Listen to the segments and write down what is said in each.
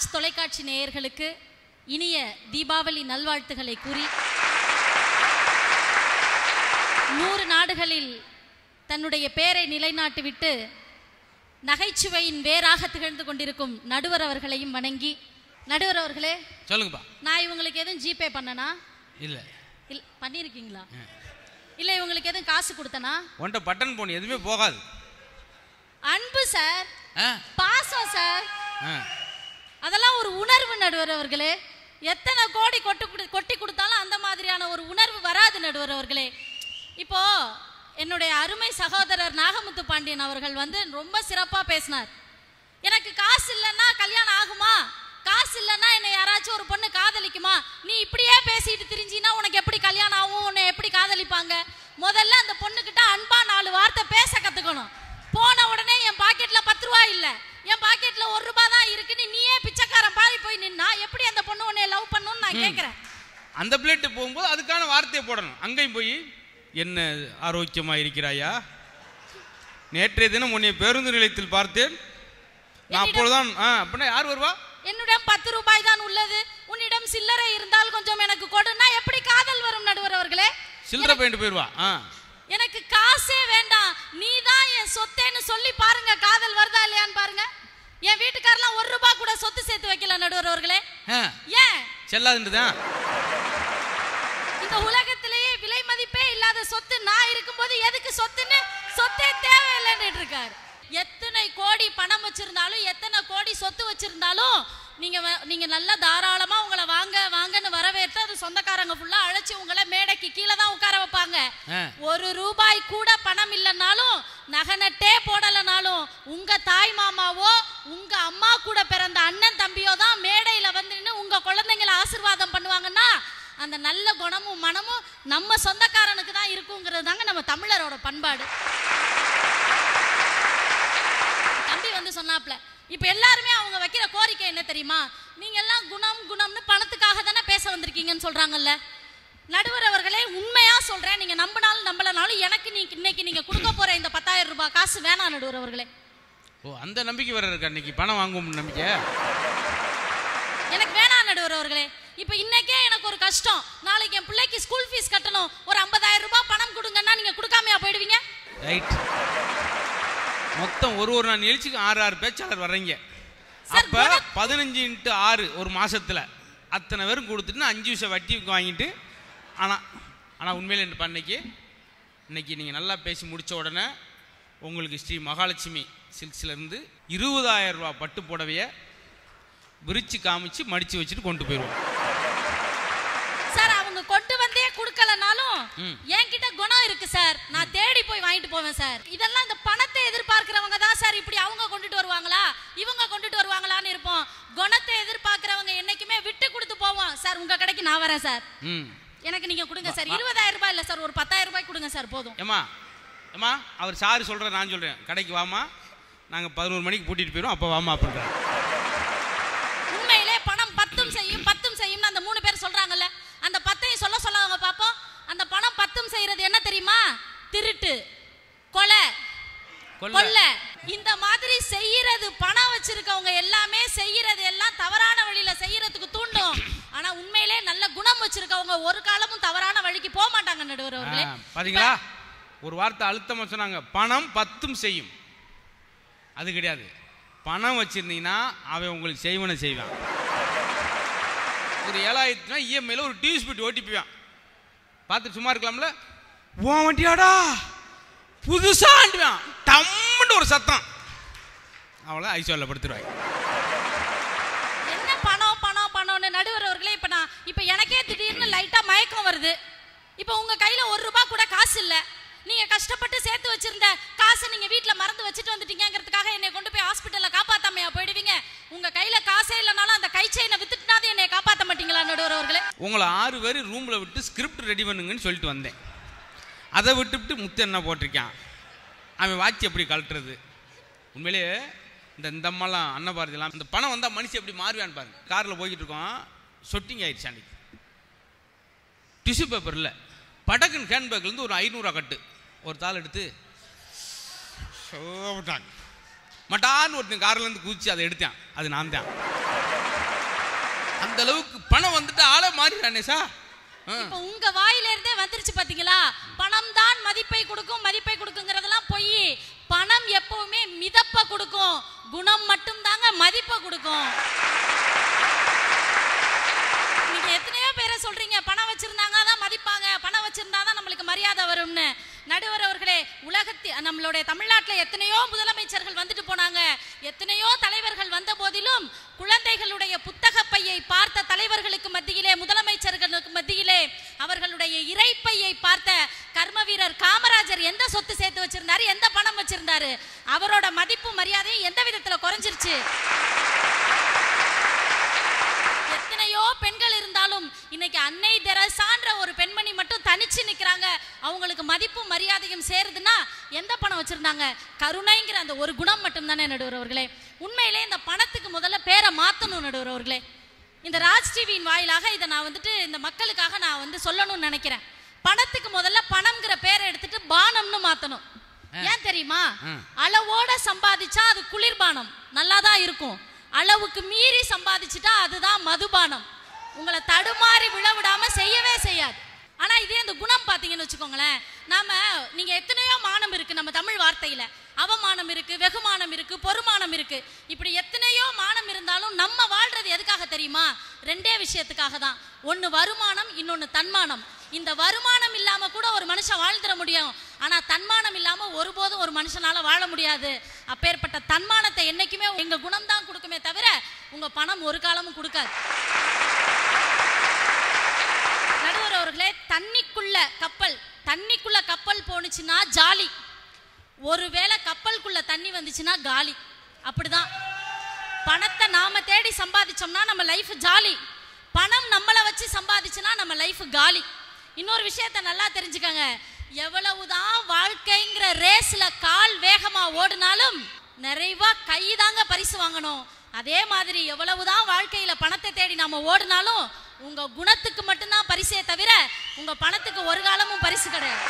Tax தொலைக்காட்சி நேயர்களுக்கு இனிய தீபாவளி நல்வாழ்த்துக்களை கூறி 100 நாடுகளில் தன்னுடைய பெயரை நிலைநாட்டிவிட்டு நகைச்சுவையின் வேறாக திகழ்ந்து கொண்டிருக்கும் நடுவர் அவர்களையும் வணங்கி, நடுவர் அவர்களே சொல்லுங்கப்பா. நான் இவங்களுக்கு எதுவும் ஜிபே பண்ணனா? இல்ல இல்ல பண்ணிருக்கீங்களா? இல்ல இவங்களுக்கு எதுவும் காசு கொடுத்தனா? ஒன்ட்ட பட்டன் போன் எதுவுமே போகாது. அன்பு சார், பாசம் சார், அதெல்லாம் ஒரு உணர்வு நடுவர் அவர்களே. எத்தனை கோடி கொட்டி கொடுத்தாலும் அந்த மாதிரியான ஒரு உணர்வு வராது நடுவர் அவர்களே. இப்போ என்னுடைய அருமை சகோதரர் நாகமுத்து பாண்டியன் அவர்கள் வந்து ரொம்ப சிறப்பா பேசினார். எனக்கு காசு இல்லைன்னா கல்யாணம் ஆகுமா, காசு இல்லைன்னா என்னை யாராச்சும் ஒரு பொண்ணு காதலிக்குமா, நீ இப்படியே பேசிட்டு திரிஞ்சினா உனக்கு எப்படி கல்யாணம் ஆகும், உன்னை எப்படி காதலிப்பாங்க? முதல்ல அந்த பொண்ணுகிட்ட அன்பா 4 வார்த்தை பேச கத்துக்கணும். போன உடனே என் பாக்கெட்ல 10 ரூபாய் இல்ல, என் பாக்கெட்ல 1 ரூபாய் தான் இருக்குன்னு நீயே பிச்சைக்காரன் பாதி போய் நின்னா எப்படி அந்த பொண்ணு உன்னை லவ் பண்ணுன்னு நான் கேட்கிறேன். அந்த பிளேட்டு போகும்போது அதுக்கான வார்த்தையை போடணும். அங்கேயும் போய் என்ன ஆரோக்கியமா இருக்கிறாயா, நேற்றைய தினம் உன்னை பேருந்து நிலையத்தில் பார்த்தேன், நான் அப்பொழுதுதான். அப்படின்னா யார் வருவா? என்னிடம் 10 ரூபாய் தான் உள்ளது, உன்னிடம் சில்லறை இருந்தால் கொஞ்சம் எனக்கு கொடுன்னா எப்படி காதல் வரும் நடுவர் அவர்களே? சில்லறை போயிட்டு போயிருவா. எனக்கு காசே வேண்டாம், நீ தான் என் சொத்தேன்னு சொல்லி பாருங்க, காதல் வருதா இல்லையான்னு பாருங்க. என் வீட்டுக்காரெல்லாம் 1 ரூபாய் கூட சொத்து சேர்த்து வைக்கல நடுவர் அவர்களே. ஏன் செல்லாதுன்றதான்? இந்த உலகத்திலேயே விலை மதிப்பே இல்லாத சொத்து நான் இருக்கும்போது எதுக்கு சொத்துன்னு சொத்தே தேவையில்லைன்னு இருக்காரு. எத்தனை கோடி பணம் வச்சிருந்தாலும், எத்தனை கோடி சொத்து வச்சிருந்தாலும் நீங்க நல்லா தாராளமா உங்களை வாங்க வாங்கன்னு வரவேற்று அது சொந்தக்காரங்க ஃபுல்லா அழைச்சி உங்களை மேடைக்கு கீழே தான் உட்கார வைப்பாங்க. 1 ரூபாய் கூட பணம் இல்லைன்னாலும், நகனட்டே போடலனாலும், உங்க தாய் மாமாவோ உங்க அம்மா கூட பிறந்த அண்ணன் தம்பியோ தான் மேடையில வந்து உங்க குழந்தைங்களை ஆசீர்வாதம் பண்ணுவாங்கன்னா அந்த நல்ல குணமும் மனமும் நம்ம சொந்தக்காரனுக்கு தான் இருக்குங்கிறது தாங்க நம்ம தமிழரோட பண்பாடு. தம்பி வந்து சொன்னாப்ல, இப்ப எல்லாருமே அவங்க வைக்கிற கோரிக்கை என்ன தெரியுமா? நீங்க எல்லாம் குணம் குணம்னு பணத்துக்காக தானே பேச வந்திருக்கீங்கன்னு சொல்றாங்கல்ல. நடுவர் அவர்களே, உண்மையா சொல்றேன், நீங்க நம்பினாலும் நம்பலனாலும் எனக்கு இன்னைக்கு நீங்க கொடுக்க போற இந்த 10,000 ரூபாய் காசு வேணாம் நடுவர் அவர்களே. ஓ, அந்த நம்பிக்கை வர இருக்கா? இன்னைக்கு பணம் வாங்குவோம் நம்பிக்கை எனக்கு வேணாம் நடுவர் அவர்களே. இப்ப இன்னைக்கே எனக்கு ஒரு கஷ்டம், நாளைக்கு என் பிள்ளைக்கு ஸ்கூல் ஃபீஸ் கட்டணும், ஒரு 50,000 ரூபாய் பணம் கொடுங்கன்னா நீங்க கொடுக்காமையா போயிடுவீங்க? ரைட். மொத்தம் ஒரு நாள் நிகழ்ச்சிக்கு 6 பேச்சாளர் வர்றீங்க. அப்ப 15x6 ஒரு மாசத்துல அத்தனை பேரும் கொடுத்துட்டு 5 விஷயம் வட்டி வாங்கிட்டு. ஆனா உண்மையில இன்னைக்கு நீங்க நல்லா பேசி முடிச்ச உடனே உங்களுக்கு ஸ்ரீ மகாலட்சுமி சில்க்ஸ்ல இருந்து 20,000 ரூபாய் பட்டு புடவைய விரிச்சு காமிச்சு மடிச்சு வச்சுட்டு கொண்டு போயிருவோம் சார். அவங்க கொண்டு வந்தே கொடுக்கலனாலும் என்கிட்ட குணம் இருக்கு சார், நான் தேடி போய் வாங்கிட்டு போவேன் சார். இதெல்லாம் இந்த பணத்தை எதிர்பார்க்கிறவங்க தான் சார் இப்படி அவங்க கொண்டுட்டு வருவாங்களா இவங்க கொண்டுட்டு வருவாங்களான்னு இருப்போம். குணத்தை எதிர்பார்க்கிறவங்க என்னைக்குமே விட்டு கொடுத்து போவோம் சார். உங்க கடைக்கு நான் வரேன் சார், எனக்கு நீங்க கொடுங்க சார். 20,000 ரூபாய் இல்ல சார், ஒரு 10,000 ரூபாய் கொடுங்க சார், போதும். ஏமா அவர் சார் சொல்ற, நான் சொல்றேன், கடைக்கு வாமா, நாங்க 11 மணிக்கு பூட்டிட்டு போயிடும், அப்ப வாமா அப்படின்றாங்க. உண்மையிலே பணம் 10 செய்யும் அந்த 3 பேர் சொல்றாங்கல்ல, அந்த 10ஐயும் சொல்ல அவங்க பாப்போம். அந்த பணம் 10 செய்யறது என்ன தெரியுமா? திருட்டு, கொலை, கொள்ளை. இந்த மாதிரி செய்யறது, பணம் வச்சிருக்கவங்க எல்லாமே செய்யறது எல்லாம் தவறான வழியில செய்யறதுக்கு தூண்டும். ஆனா உண்மையிலே நல்ல குணம் வச்சிருக்கவங்க ஒரு காலமும் தவறான வழிக்கு போக மாட்டாங்க நடுவர் அவர்களே. பாத்தீங்களா, ஒரு வார்த்தை அழுத்தமா சொன்னாங்க, பணம் 10 செய்யும். அது கிடையாது. பணம் வச்சிருந்தீங்கன்னா அவன் உங்களுக்கு செய்வன செய்வான். ஒரு 7,000 இஎம்ஐல ஒரு டிவி ஸ்பீட் ஓட்டி போவான், பார்த்துட்டு சும்மா இருக்கலாம்ல. ஓ வண்டியாடா புதுசாண்டுவான், டம்முன்னு ஒரு சத்தம், அவளை ஐசியூல படுத்துருவாங்க. என்ன பணம் பணம் பணம்னு நடுவர் அவர்களே. இப்ப எனக்கே திடீர்னு லைட்டா மயக்கம் வருது. இப்ப உங்க கையில 1 ரூபாய் கூட காசு இல்ல, நீங்க கஷ்டப்பட்டு சேர்த்து வச்சிருந்த காசை நீங்க வீட்டுல மறந்து வச்சுட்டு வந்துட்டீங்கிறதுக்காக என்னை கொண்டு போய் ஹாஸ்பிட்டல்ல காப்பாத்தாமையா போயிடுவீங்க? உங்க கையில காசே இல்லனாலும் அந்த கை செயினை வித்துட்டுனாது என்னை காப்பாத்த மாட்டீங்களா நடுவர் அவர்களே? உங்களை 6 பேர் ரூம்ல விட்டு ஸ்கிரிப்ட் ரெடி பண்ணுங்கன்னு சொல்லிட்டு வந்தேன். அதை விட்டுவிட்டு முத்து என்ன போட்டிருக்கான், அவன் வாட்சி எப்படி கழட்டுறது. உண்மையிலேயே இந்த அம்மாலாம் அன்னபாரதிலாம் இந்த பணம் வந்தால் மனுஷன் எப்படி மாறுவான்னு பாருங்க. காரில் போய்கிட்டு இருக்கோம், சொட்டிங் ஆயிடுச்சு. அன்னைக்கு டிஷ்யூ பேப்பர் இல்லை, படக்குன்னு ஹேண்ட்பேக்லேருந்து ஒரு 500 கட்டு ஒரு தாள் எடுத்து மட்டான்னு ஒருத்தன் கார்லேருந்து குதிச்சு அதை எடுத்தேன். அது நான் தான். அந்த அளவுக்கு பணம் வந்துட்டு ஆளே மாறிடானே சார். இப்ப உங்க வாயில இருந்தே வந்துருச்சு பாத்தீங்களா, பணம் தான் மதிப்பை கொடுக்கும், மதிப்பை கொடுக்குங்கிறதெல்லாம் பொய். பணம் எப்பவுமே மிதப்ப கொடுக்கும், குணம் மட்டும் தாங்க மதிப்பை கொடுக்கும். நீங்க எத்தனையோ பேரை சொல்றீங்க பணம் வச்சிருந்தாங்க தான் மதிப்பாங்க, பணம் வச்சிருந்தாதான் நம்மளுக்கு மரியாதை வரும்னு. நடுவர் அவர்களே, நம்மளுடைய தமிழ்நாட்டில் எத்தனையோ முதலமைச்சர்கள் வந்துட்டு போனாங்க, எத்தனையோ தலைவர்கள் வந்த போதிலும் குழந்தைகளுடைய புத்தக பையை பார்த்த தலைவர்களுக்கு மத்தியிலே, முதலமைச்சர்களுக்கு மத்தியிலே அவர்களுடைய இறைப்பையை பார்த்த கர்ம வீரர் காமராஜர் எந்த சொத்து சேர்த்து வச்சிருந்தாரு, எந்த பணம் வச்சிருந்தாரு? அவரோட மதிப்பு மரியாதையும் எந்த விதத்துல குறைஞ்சிருச்சு? எத்தனையோ பெண்கள் இருந்தாலும் இன்னைக்கு அன்னை தெரசான்ற ஒரு பெண்மணி மட்டும் தனிச்சு நிக்கிறாங்க. அவங்களுக்கு மதிப்பும் மரியாதையும் சேருதுன்னா எந்த பணம் வச்சிருந்தாங்க? கருணைங்கிற அந்த ஒரு குணம் மட்டும் தானே நடுவர் அவர்களே. உண்மையிலே இந்த பணத்துக்கு முதல்ல பேரை மாத்தணும் நடுவர் அவர்களே. இந்த ராஜ் டிவியின் வாயிலாக இதை நான் வந்துட்டு இந்த மக்களுக்காக நான் சொல்லணும்னு நினைக்கிறேன். பணத்துக்கு முதல்ல பணம்ங்கிற பேரை எடுத்துட்டு பானம்னு மாத்தணும். ஏன் தெரியுமா? அளவோட சம்பாதிச்சா அது குளிர்பானம், நல்லாதான் இருக்கும். அளவுக்கு மீறி சம்பாதிச்சுட்டா அதுதான் மதுபானம், உங்களை தடுமாறி விழவிடாம செய்யவே செய்யாது. ஆனா இதே இந்த குணம் பாத்தீங்கன்னு வச்சுக்கோங்களேன், நீங்க எத்தனையோ மானம் இருக்கு நம்ம தமிழ் வார்த்தையில. அவமானம் இருக்கு, வெகுமானம் இருக்கு, பொறுமானம் இருக்கு. இப்படி எத்தனையோ மானம் இருந்தாலும் நம்ம வாழ்றது எதுக்காக தெரியுமா? ரெண்டே விஷயத்துக்காக தான். ஒன்னு வருமானம், இன்னொன்னு தன்மானம். இந்த வருமானம் இல்லாம கூட ஒரு மனுஷன் வாழ்ந்துட முடியும், ஆனா தன்மானம் இல்லாம ஒருபோதும் ஒரு மனுஷனால வாழ முடியாது. அப்பேற்பட்ட தன்மானத்தை என்னைக்குமே எங்க குணம் தான் கொடுக்குமே தவிர உங்க பணம் ஒரு காலமும் கொடுக்காது. நடுவர் அவர்களே, தண்ணிக்குள்ள கப்பல் போனுச்சுன்னா ஜாலி, ஒருவேளை கப்பலுக்குள்ள தண்ணி வந்துச்சுன்னா காலி. அப்படிதான் பணத்தை நாம தேடி சம்பாதிச்சோம்னா நம்ம லைஃப் ஜாலி, பணம் நம்மளை வச்சு சம்பாதிச்சுன்னா நம்ம லைஃப் காலி. இன்னொரு விஷயத்த நல்லா தெரிஞ்சுக்கங்க, எவ்வளவுதான் வாழ்க்கைங்கிற ரேஸ்ல கால் வேகமா ஓடினாலும் நிறைவா கைதாங்க பரிசு வாங்கணும். அதே மாதிரி எவ்வளவுதான் வாழ்க்கையில பணத்தை தேடி நாம ஓடினாலும் உங்க குணத்துக்கு மட்டும்தான் பரிசே தவிர உங்க பணத்துக்கு ஒரு காலமும் பரிசு கிடையாது.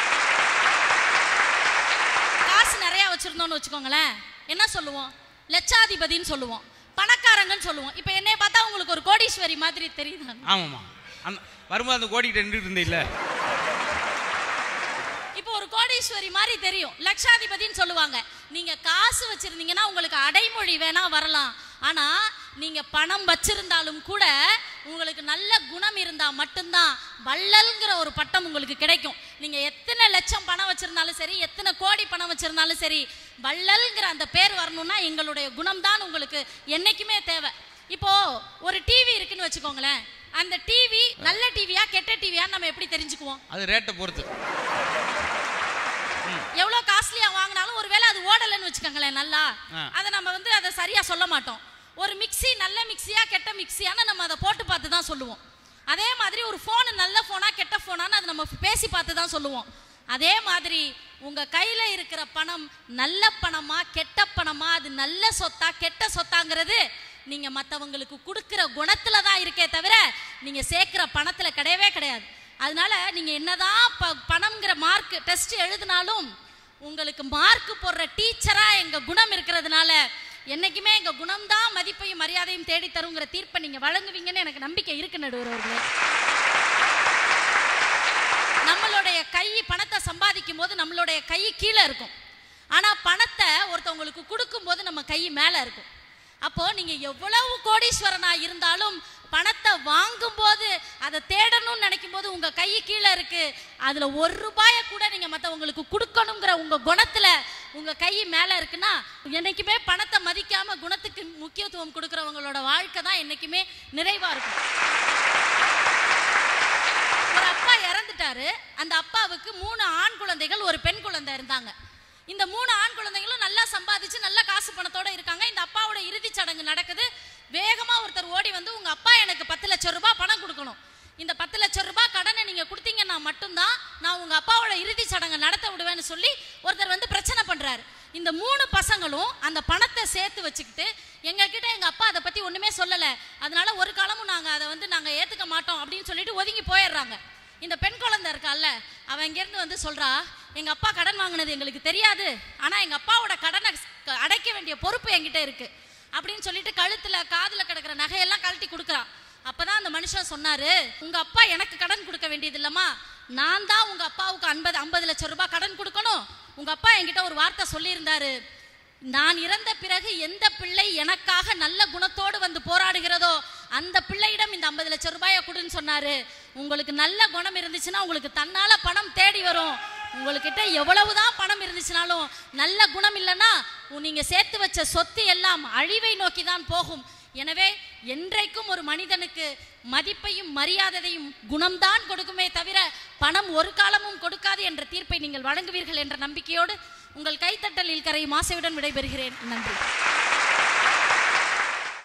காசு நிறைய வச்சிருந்தோம்னு வச்சுக்கோங்களேன், என்ன சொல்லுவோம்? லட்சாதிபதினு சொல்லுவோம், பணக்காரங்கன்னு சொல்லுவோம். இப்ப என்னைய பார்த்தா உங்களுக்கு ஒரு கோடீஸ்வரி மாதிரி தெரியுது. ஆமாமா, வரும்போது அந்த கோடிக்கிட்ட நின்றுட்டு இருந்தீல்ல, இப்போ ஒரு கோடீஸ்வரி மாதிரி தெரியும், லட்சாதிபதினு சொல்லுவாங்க. நீங்க காசு வச்சிருந்தீங்கன்னா உங்களுக்கு அடைமொழி வேணா வரலாம், ஆனா நீங்க பணம் வச்சிருந்தாலும் கூட உங்களுக்கு நல்ல குணம் இருந்தா மட்டும்தான் வள்ளல்ங்கிற ஒரு பட்டம் உங்களுக்கு கிடைக்கும். நீங்க எத்தனை லட்சம் பணம் வச்சிருந்தாலும் சரி, எத்தனை கோடி பணம் வச்சிருந்தாலும் சரி, வள்ளல்ங்கிற அந்த பேர் வரணும்னா எங்களுடைய குணம் தான் உங்களுக்கு என்னைக்குமே தேவை. இப்போ ஒரு டிவி இருக்குன்னு வச்சுக்கோங்களேன், அந்த டிவி நல்ல டிவியா கெட்ட டிவியா நம்ம எப்படி தெரிஞ்சுக்குவோம்? அது ரேட்டை பொறுத்து. எவ்வளவு காஸ்ட்லியா வாங்கினாலும் ஒருவேளை அது ஓடலன்னு வச்சுக்கோங்களேன் நல்லா, அதை நம்ம அதை சரியா சொல்ல மாட்டோம். ஒரு மிக்சி நல்ல மிக்சியா கெட்ட மிக்சியான்னு நம்ம அதை போட்டு பார்த்து தான் சொல்லுவோம். அதே மாதிரி ஒரு போன் நல்ல போனா கெட்ட போனான்னு அதை நம்ம பேசி பார்த்து தான் சொல்லுவோம். அதே மாதிரி உங்க கையில இருக்கிற பணம் நல்ல பணமா கெட்ட பணமா, அது நல்ல சொத்தா கெட்ட சொத்தாங்கிறது நீங்க மற்றவங்களுக்கு கொடுக்கிற குணத்துல தான் இருக்கே தவிர நீங்க சேர்க்கிற பணத்துல கிடையவே கிடையாது. அதனால நீங்க என்னதான் பணம்ங்கிற மார்க் டெஸ்ட் எழுதினாலும் உங்களுக்கு மார்க் போடுற டீச்சரா எங்க குணம் இருக்கிறதுனால என்னைக்குமே எங்க குணம் தான் மதிப்பையும் மரியாதையும் தேடி தருங்கிற தீர்ப்பை நீங்க வழங்குவீங்கன்னு எனக்கு நம்பிக்கை இருக்கு நடுவர் அவர்களே. நம்மளுடைய கை பணத்தை சம்பாதிக்கும் போது நம்மளுடைய கை கீழே இருக்கும், ஆனா பணத்தை ஒருத்தவங்களுக்கு கொடுக்கும் போது நம்ம கை மேல இருக்கும். அப்போ நீங்க எவ்வளவு கோடீஸ்வரனா இருந்தாலும் பணத்தை வாங்கும் போது அதை தேடணும்னு நினைக்கும் போது உங்க கை கீழே இருக்கு, அதுல ஒரு ரூபாய கூட நீங்க மற்றவங்களுக்கு கொடுக்கணுங்கிற உங்க குணத்துல உங்க கை மேல இருக்குன்னா என்னைக்குமே பணத்தை மதிக்காம குணத்துக்கு முக்கியத்துவம் கொடுக்கறவங்களோட வாழ்க்கை தான் என்னைக்குமே நிறைவா இருக்கும். ஒரு அப்பா இறந்துட்டாரு, அந்த அப்பாவுக்கு 3 ஆண் குழந்தைகள் ஒரு பெண் குழந்தை இருந்தாங்க. இந்த 3 ஆண் குழந்தைகளும் நல்லா சம்பாதிச்சு நல்ல காசு பணத்தோட இருக்காங்க. இந்த அப்பாவோட இறுதி சடங்கு நடக்குது. வேகமா ஒருத்தர் ஓடி வந்து உங்க அப்பா எனக்கு 10 லட்சம் ரூபாய் பணம் கொடுக்கணும், இந்த 10 லட்சம் ரூபாய் கடனை நீங்க கொடுத்தீங்கன்னா மட்டும்தான் நான் உங்க அப்பாவோட இறுதி சடங்கு நடத்த விடுவேன்னு சொல்லி ஒருத்தர் வந்து பிரச்சனை பண்றாரு. இந்த 3 பசங்களும் அந்த பணத்தை சேர்த்து வச்சுக்கிட்டு எங்ககிட்ட எங்க அப்பா அதை பத்தி ஒண்ணுமே சொல்லல, அதனால ஒரு காலமும் நாங்க ஏத்துக்க மாட்டோம் அப்படின்னு சொல்லிட்டு ஒதுங்கி போயிடுறாங்க. இந்த பெண் குழந்தை இருக்கால, அவன் இங்கிருந்து வந்து சொல்றா, எங்க அப்பா கடன் வாங்கினது எங்களுக்கு தெரியாது, ஆனா எங்க அப்பாவோட கடனை அடைக்க வேண்டிய பொறுப்பு என்கிட்ட இருக்கு அப்படின்னு சொல்லிட்டு கழுத்துல காதுல கிடக்கிற நகையெல்லாம் கழட்டி கொடுக்குறான். அப்பதான் அந்த மனுஷன் சொன்னாரு, உங்க அப்பா எனக்கு கடன் கொடுக்க வேண்டியது இல்லம்மா, நான் தான் உங்க அப்பாவுக்கு 50 லட்சம் ரூபாய் கடன் கொடுக்கணும். உங்க அப்பா என்கிட்ட ஒரு வார்த்தை சொல்லியிருந்தாரு, நான் இறந்த பிறகு எந்த பிள்ளை எனக்காக நல்ல குணத்தோடு வந்து போராடுகிறதோ அந்த பிள்ளையிடம் இந்த 50 லட்சம் ரூபாயை கொடுன்னு சொன்னாரு. உங்களுக்கு நல்ல குணம் இருந்துச்சுன்னா உங்களுக்கு தன்னால பணம் தேடி வரும். உங்ககிட்ட எவ்வளவுதான் பணம் இருந்துச்சுனாலும் நல்ல குணம் இல்லைன்னா நீங்க சேர்த்து வச்ச சொத்து எல்லாம் அழிவை நோக்கி தான் போகும். எனவே என்றைக்கும் ஒரு மனிதனுக்கு மதிப்பையும் மரியாதையும் குணம்தான் கொடுக்குமே தவிர பணம் ஒரு காலமும் கொடுக்காது என்ற தீர்ப்பை நீங்கள் வழங்குவீர்கள் என்ற நம்பிக்கையோடு உங்கள் கைத்தட்டலில் கரையும் ஆசையுடன் விடைபெறுகிறேன். நன்றி.